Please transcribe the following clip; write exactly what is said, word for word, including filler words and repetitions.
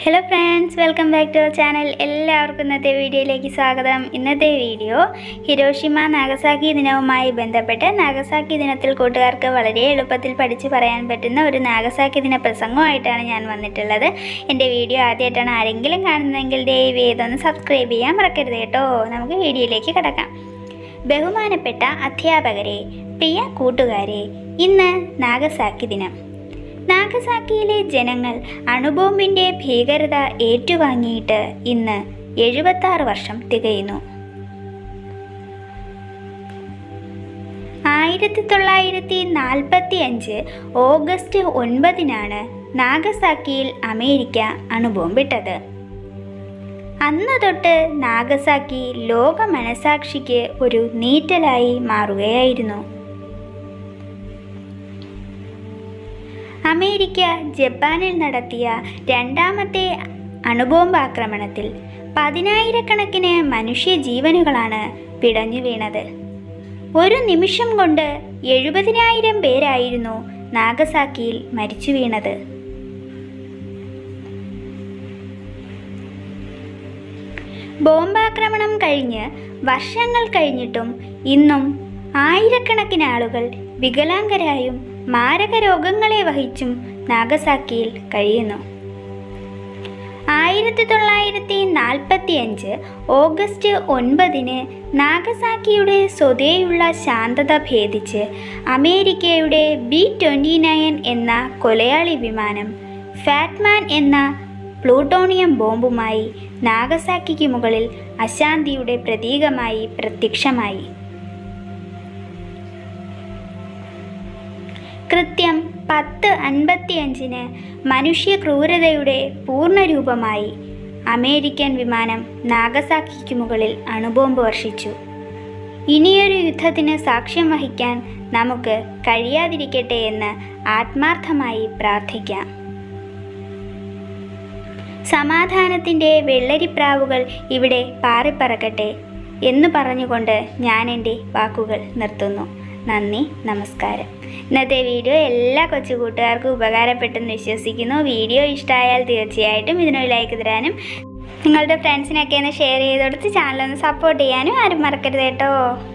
Hello friends, welcome back to our channel. എല്ലാവർക്കും ഇന്നത്തെ വീഡിയോയിലേക്ക് സ്വാഗതം. ഇന്നത്തെ വീഡിയോ ഹിരോഷിമ നാഗസാക്കി ദിനവുമായി ബന്ധപ്പെട്ട് നാഗസാക്കി ദിനത്തിൽ കൂട്ടുകാർക്ക് വളരെ എളുപ്പത്തിൽ പഠിച്ച് പറയാൻ പറ്റുന്ന ഒരു നാഗസാക്കി ദിന പ്രസംഗമായിട്ടാണ് ഞാൻ വന്നിട്ടുള്ളത്. എൻ്റെ വീഡിയോ ആദ്യമായിട്ടാണ് ആരെങ്കിലും കാണുന്നതെങ്കിൽ ദയവ് ചെയ്തൊന്ന് സബ്സ്ക്രൈബ് ചെയ്യാൻ മറക്കരുത് കേട്ടോ. നമുക്ക് വീഡിയോയിലേക്ക് കടക്കാം. ബഹുമാനപ്പെട്ട അധ്യാപകരെ, പ്രിയ കൂട്ടുകാരെ, ഇന്ന് നാഗസാക്കി ദിനം. നാഗസാക്കിയിലെ ജനങ്ങൾ അണുബോംബിൻ്റെ ഭീകരത ഏറ്റുവാങ്ങിയിട്ട് ഇന്ന് എഴുപത്താറ് വർഷം തികയുന്നു. ആയിരത്തി തൊള്ളായിരത്തി നാൽപ്പത്തി അഞ്ച് ഓഗസ്റ്റ് ഒൻപതിനാണ് നാഗസാക്കിയിൽ അമേരിക്ക അണുബോംബിട്ടത്. അന്ന് തൊട്ട് നാഗസാക്കി ലോക മനസാക്ഷിക്ക് ഒരു നീറ്റലായി മാറുകയായിരുന്നു. അമേരിക്ക ജപ്പാനിൽ നടത്തിയ രണ്ടാമത്തെ അണുബോംബ് ആക്രമണത്തിൽ പതിനായിരക്കണക്കിന് മനുഷ്യജീവനുകളാണ് പിടഞ്ഞു വീണത്. ഒരു നിമിഷം കൊണ്ട് എഴുപതിനായിരം പേരായിരുന്നു നാഗസാക്കിയിൽ മരിച്ചു വീണത്. ബോംബാക്രമണം കഴിഞ്ഞ് വർഷങ്ങൾ കഴിഞ്ഞിട്ടും ഇന്നും ആയിരക്കണക്കിന് ആളുകൾ വികലാംഗരായും മാരക രോഗങ്ങളെ വഹിച്ചും നാഗസാക്കിയിൽ കഴിയുന്നു. ആയിരത്തി തൊള്ളായിരത്തി നാൽപ്പത്തി അഞ്ച് ഓഗസ്റ്റ് ഒൻപതിന് നാഗസാക്കിയുടെ സ്വതേയുള്ള ശാന്തത ഭേദിച്ച് അമേരിക്കയുടെ ബി ട്വൻ്റി നയൻ എന്ന കൊലയാളി വിമാനം ഫാറ്റ്മാൻ എന്ന പ്ലൂട്ടോണിയം ബോംബുമായി നാഗസാക്കിക്ക് മുകളിൽ അശാന്തിയുടെ പ്രതീകമായി പ്രത്യക്ഷമായി. കൃത്യം പത്ത് അൻപത്തി അഞ്ചിന് മനുഷ്യ ക്രൂരതയുടെ പൂർണ്ണരൂപമായി അമേരിക്കൻ വിമാനം നാഗസാക്കിക്ക് മുകളിൽ അണുബോംബ് വർഷിച്ചു. ഇനിയൊരു യുദ്ധത്തിന് സാക്ഷ്യം വഹിക്കാൻ നമുക്ക് കഴിയാതിരിക്കട്ടെ എന്ന് ആത്മാർത്ഥമായി പ്രാർത്ഥിക്കാം. സമാധാനത്തിൻ്റെ വെള്ളരിപ്രാവുകൾ ഇവിടെ പാറിപ്പറക്കട്ടെ എന്ന് പറഞ്ഞുകൊണ്ട് ഞാൻ എൻ്റെ വാക്കുകൾ നിർത്തുന്നു. നന്ദി, നമസ്കാരം. ഇന്നത്തെ വീഡിയോ എല്ലാ കൊച്ചു കൂട്ടുകാർക്കും ഉപകാരപ്പെട്ടെന്ന് വിശ്വസിക്കുന്നു. വീഡിയോ ഇഷ്ടമായാൽ തീർച്ചയായിട്ടും ഇതിനൊരു ലൈക്ക് തരാനും നിങ്ങളുടെ ഫ്രണ്ട്സിനൊക്കെ ഒന്ന് ഷെയർ ചെയ്ത് കൊടുത്ത് ചാനലൊന്ന് സപ്പോർട്ട് ചെയ്യാനും ആരും മറക്കരുത് കേട്ടോ.